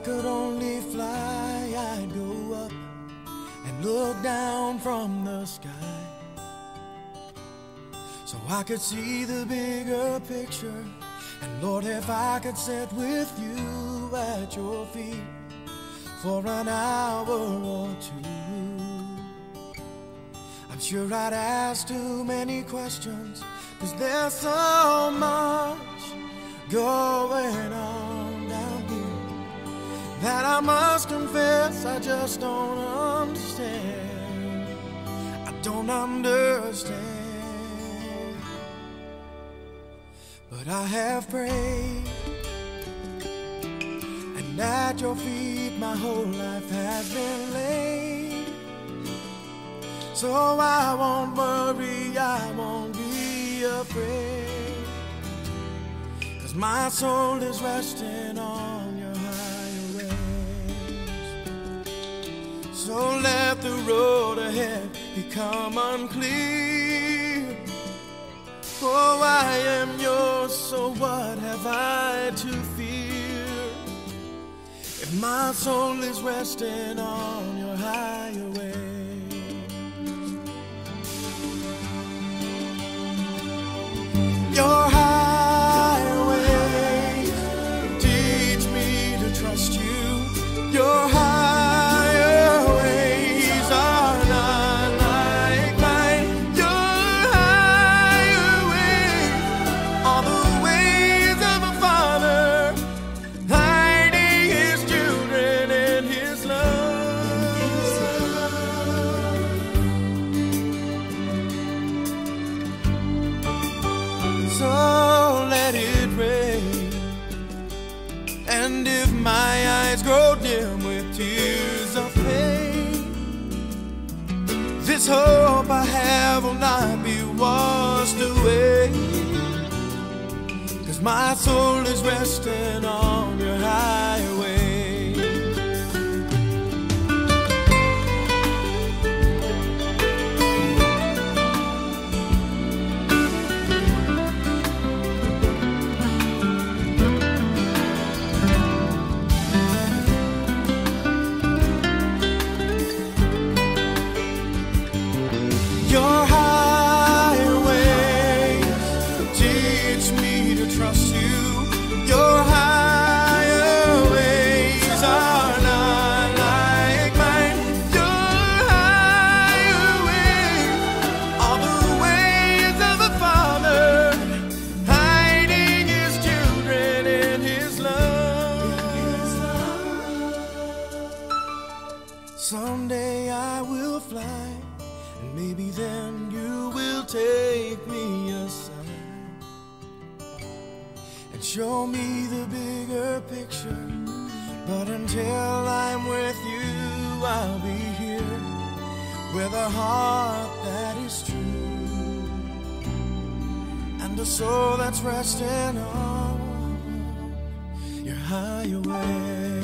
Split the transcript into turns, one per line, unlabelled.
could only fly, I'd go up and look down from the sky, so I could see the bigger picture. And Lord, if I could sit with you at your feet for an hour or two, I'm sure I'd ask too many questions, 'cause there's so much going on down here that I must confess I just don't understand. I don't understand. But I have prayed, and at your feet my whole life has been laid. So I won't worry, I won't be afraid, 'cause my soul is resting on your higher ways. So let the road ahead become unclear. Oh, I am yours, so what have I to fear? If my soul is resting on your higher ways. Your higher ways teach me to trust you. Your higher ways are not like mine. Your higher ways are the ways of a father, hiding his children in his love. So let it rain, and if my eyes grow dim with tears of pain, this hope I have will not be washed away, 'cause my soul is resting on your highway. Your higher ways teach me to trust you. Your higher ways are not like mine. Your higher ways are the ways of a father, hiding his children in his love. Someday I will fly, and maybe then you will take me aside and show me the bigger picture. But until I'm with you, I'll be here with a heart that is true and a soul that's resting on your higher way.